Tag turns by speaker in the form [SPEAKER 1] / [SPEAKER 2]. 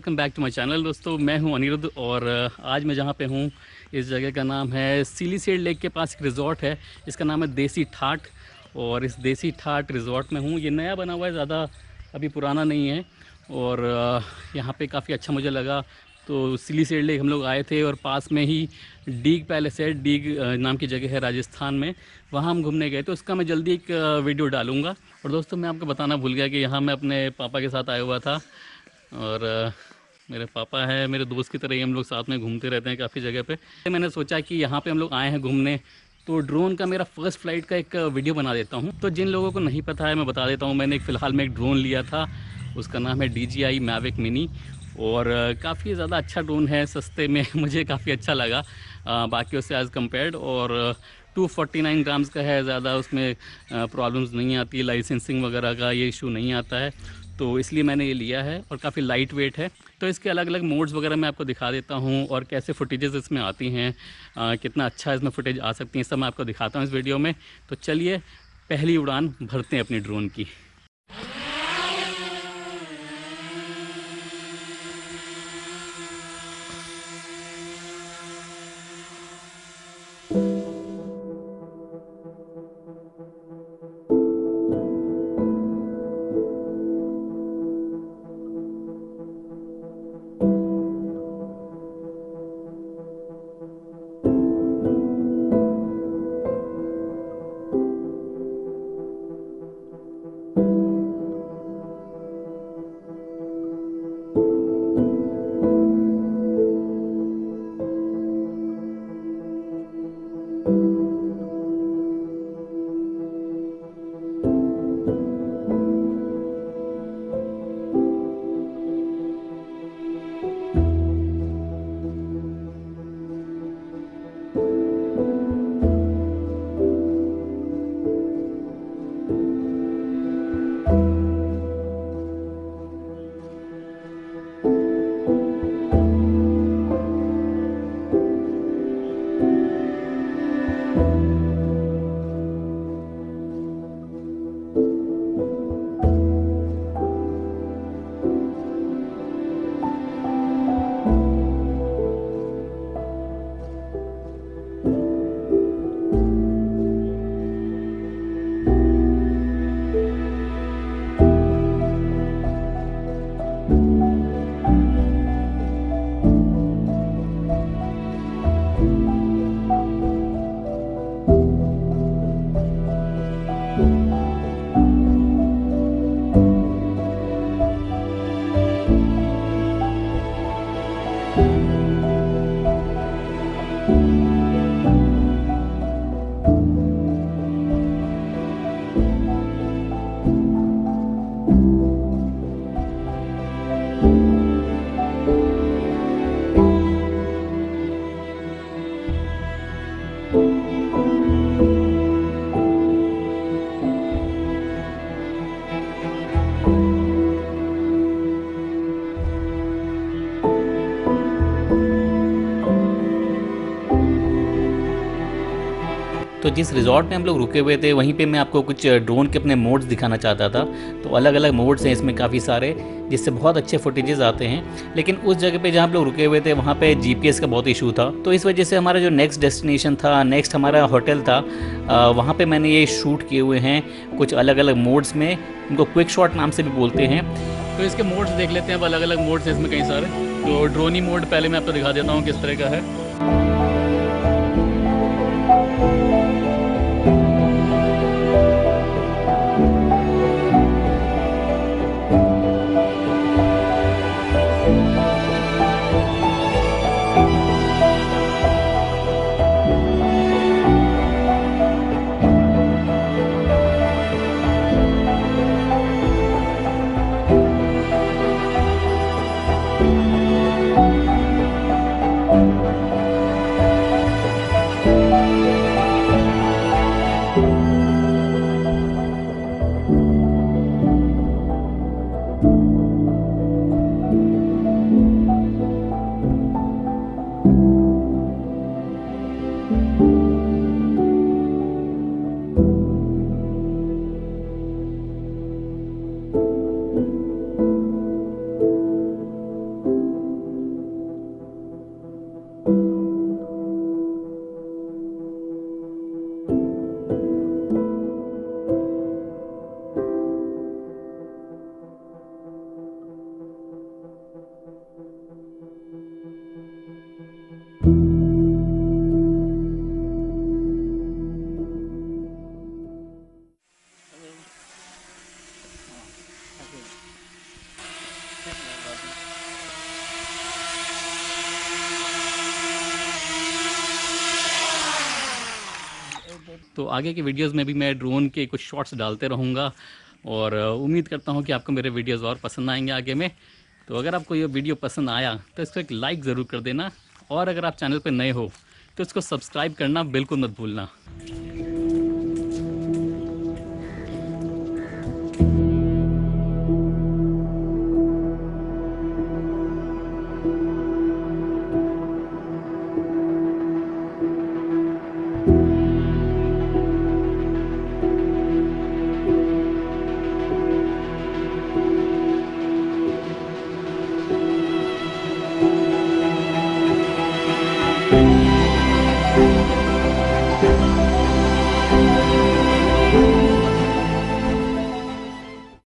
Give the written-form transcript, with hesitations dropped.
[SPEAKER 1] Welcome back to my channel. दोस्तों मैं हूं अनिरुद्ध और आज मैं जहां पे हूं इस जगह का नाम है सिलीसेड लेक के पास एक रिज़ॉर्ट है। इसका नाम है देसी ठाठ और इस देसी ठाठ रिज़ॉर्ट में हूं। ये नया बना हुआ है, ज़्यादा अभी पुराना नहीं है और यहाँ पे काफ़ी अच्छा मुझे लगा। तो सिलीसेड लेक हम लोग आए थे और पास में ही डीग पैलेस है, डीग नाम की जगह है राजस्थान में, वहाँ हम घूमने गए। तो उसका मैं जल्दी एक वीडियो डालूंगा। और दोस्तों मैं आपको बताना भूल गया कि यहाँ मैं अपने पापा के साथ आया हुआ था और मेरे पापा है मेरे दोस्त की तरह ही, हम लोग साथ में घूमते रहते हैं काफ़ी जगह पे। मैंने सोचा कि यहाँ पे हम लोग आए हैं घूमने, तो ड्रोन का मेरा फ़र्स्ट फ्लाइट का एक वीडियो बना देता हूँ। तो जिन लोगों को नहीं पता है मैं बता देता हूँ। मैंने फ़िलहाल में एक ड्रोन लिया था, उसका नाम है DJI Mavic Mini और काफ़ी ज़्यादा अच्छा ड्रोन है, सस्ते में मुझे काफ़ी अच्छा लगा बाकियों से एज़ कम्पेयर्ड। और 249 ग्राम्स का है, ज़्यादा उसमें प्रॉब्लम्स नहीं आती, लाइसेंसिंग वगैरह का ये इशू नहीं आता है, तो इसलिए मैंने ये लिया है और काफ़ी लाइट वेट है। तो इसके अलग अलग मोड्स वगैरह मैं आपको दिखा देता हूँ और कैसे फुटेजेस इसमें आती हैं, कितना अच्छा इसमें फुटेज आ सकती हैं, सब मैं आपको दिखाता हूँ इस वीडियो में। तो चलिए पहली उड़ान भरते हैं अपनी ड्रोन की। तो जिस रिज़ॉर्ट में हम लोग रुके हुए थे वहीं पे मैं आपको कुछ ड्रोन के अपने मोड्स दिखाना चाहता था। तो अलग अलग मोड्स हैं इसमें काफ़ी सारे, जिससे बहुत अच्छे फुटेजेस आते हैं। लेकिन उस जगह पे जहाँ हम लोग रुके हुए थे वहाँ पे GPS का बहुत इशू था, तो इस वजह से हमारा जो नेक्स्ट डेस्टिनेशन था, नेक्स्ट हमारा होटल था, वहाँ पे मैंने ये शूट किए हुए हैं कुछ अलग अलग मोड्स में। उनको क्विक शॉट नाम से भी बोलते हैं। तो इसके मोड्स देख लेते हैं। अब अलग अलग मोड्स हैं इसमें कई सारे। तो ड्रोनी मोड पहले मैं आपको दिखा देता हूँ किस तरह का है। तो आगे के वीडियोज़ में भी मैं ड्रोन के कुछ शॉट्स डालते रहूँगा और उम्मीद करता हूँ कि आपको मेरे वीडियोज़ और पसंद आएंगे आगे में। तो अगर आपको ये वीडियो पसंद आया तो इसको एक लाइक ज़रूर कर देना, और अगर आप चैनल पर नए हो तो इसको सब्सक्राइब करना बिल्कुल मत भूलना।